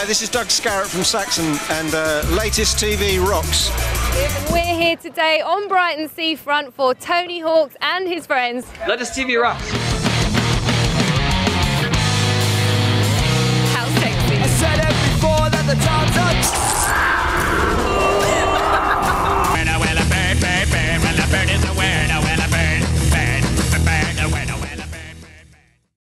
Hi, this is Doug Scarrett from Saxon and latest TV rocks. We're here today on Brighton seafront for Tony Hawks and his friends. Latest TV rocks.